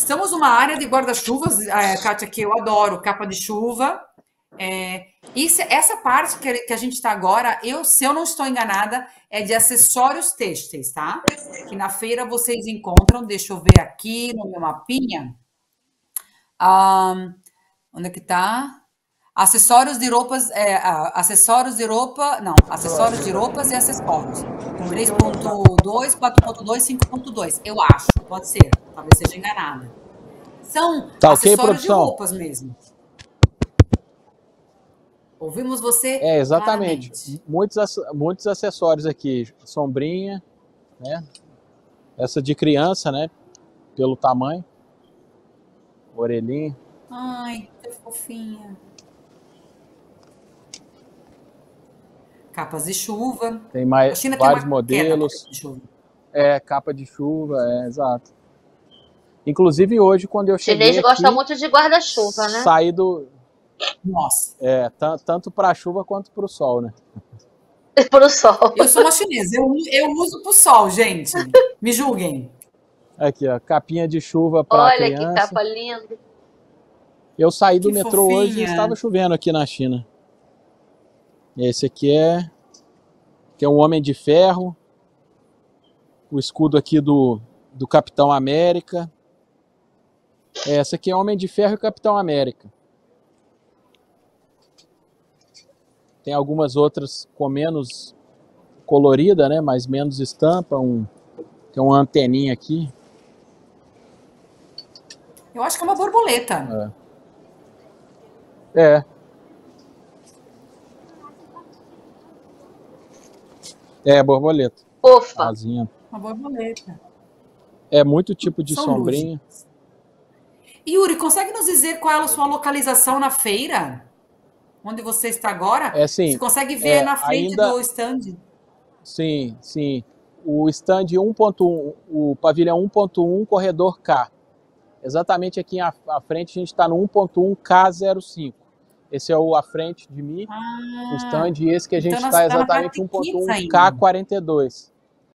Estamos numa área de guarda-chuvas, Kátia, que eu adoro, capa de chuva. Essa parte que a gente está agora, se eu não estou enganada, é de acessórios têxteis, tá? Que na feira vocês encontram, deixa eu ver aqui no meu mapinha. Onde é que tá? Acessórios de roupas, acessórios de roupa, não, acessórios de roupas e acessórios. 3.2, 4.2, 5.2, eu acho, pode ser, talvez seja enganada. São acessórios de roupas mesmo. Ouvimos você exatamente. Claramente. Muitos acessórios aqui, sombrinha, né? Essa de criança, né? Pelo tamanho. Orelhinha. Ai, que fofinha. Capas de chuva. Tem vários modelos. De chuva. Capa de chuva, exato. Inclusive hoje, quando eu cheguei aqui... O chinês gosta muito de guarda-chuva, né? Saí do... Nossa. Tanto para a chuva quanto para o sol, né? Para o sol. Eu sou uma chinesa, eu uso para o sol, gente. Me julguem. Aqui, ó, capinha de chuva para criança. Olha que capa linda. Eu saí do metrô hoje e estava chovendo aqui na China. Esse aqui que é um Homem de Ferro. O escudo aqui do Capitão América. Essa aqui é Homem de Ferro e Capitão América. Tem algumas outras com menos colorida, né? Mas menos estampa. Tem uma anteninha aqui. Eu acho que é uma borboleta. Borboleta. Fofa. Asinha. Uma borboleta. Muito tipo de sombrinha. Lúdicas. Yuri, consegue nos dizer qual é a sua localização na feira? Onde você está agora? Você consegue ver na frente do stand? Sim, sim. O stand 1.1, o pavilhão 1.1, corredor K. Exatamente aqui à frente a gente está no 1.1 K05. Esse é o à frente de mim, o stand, e esse que a gente está exatamente 1.1 K42.